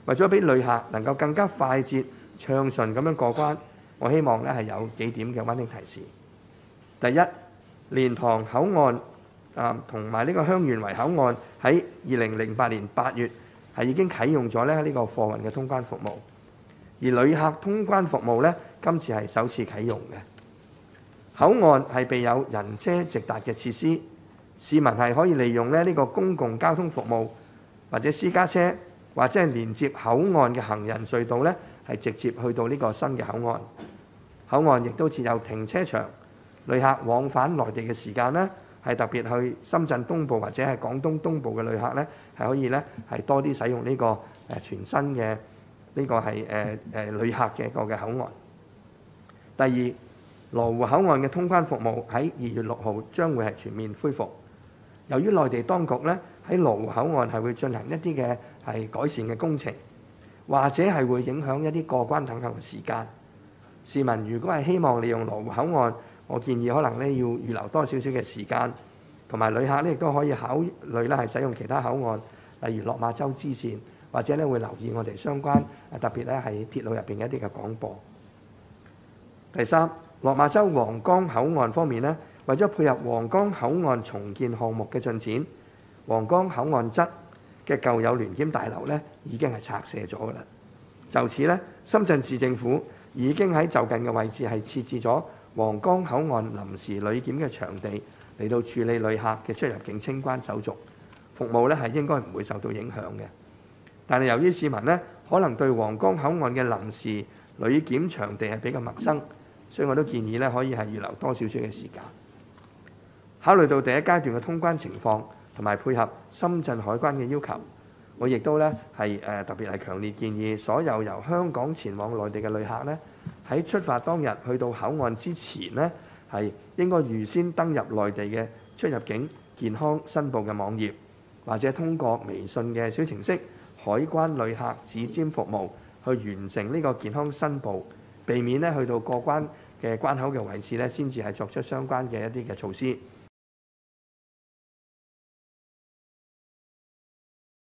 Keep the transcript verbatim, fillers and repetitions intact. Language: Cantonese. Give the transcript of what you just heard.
為咗俾旅客能夠更加快捷暢順咁樣過關，我希望咧係有幾點嘅溫馨提示。第一，蓮塘口岸啊同埋呢個香園圍口岸喺二零零八年八月係已經啟用咗咧呢個貨運嘅通關服務，而旅客通關服務咧今次係首次啟用嘅。口岸係備有人車直達嘅設施，市民係可以利用咧呢個公共交通服務或者私家車，或者係連接口岸嘅行人隧道咧，係直接去到呢個新嘅口岸。口岸亦都設有停車場，旅客往返內地嘅時間呢，係特別去深圳東部或者係廣東東部嘅旅客呢，係可以呢係多啲使用呢個誒全新嘅呢個係誒誒旅客嘅一個嘅口岸。第二，羅湖口岸嘅通關服務喺二月六號將會係全面恢復。由於內地當局咧喺羅湖口岸係會進行一啲嘅係改善嘅工程，或者係會影響一啲過關等候嘅時間。市民如果係希望利用羅湖口岸，我建議可能咧要預留多少少嘅時間，同埋旅客咧亦都可以考慮咧係使用其他口岸，例如落馬洲支線，或者咧會留意我哋相關特別咧係鐵路入邊嘅一啲嘅廣播。第三，落馬洲皇崗口岸方面呢，為咗配合皇崗口岸重建項目嘅進展，皇崗口岸側嘅舊有聯檢大樓呢已經係拆卸咗㗎啦。就此呢，深圳市政府已經喺就近嘅位置係設置咗皇崗口岸臨時旅檢嘅場地嚟到處理旅客嘅出入境清關手續，服務呢係應該唔會受到影響嘅。但係由於市民呢可能對皇崗口岸嘅臨時旅檢場地係比較陌生，所以我都建議咧可以係預留多少少嘅時間。考慮到第一階段嘅通關情況同埋配合深圳海關嘅要求，我亦都咧係誒特別係強烈建議所有由香港前往內地嘅旅客咧，喺出發當日去到口岸之前呢，係應該預先登入內地嘅出入境健康申報嘅網頁，或者通過微信嘅小程式海關旅客指尖服務去完成呢個健康申報，避免咧去到過關嘅關口嘅位置咧，先至係作出相關嘅一啲嘅措施。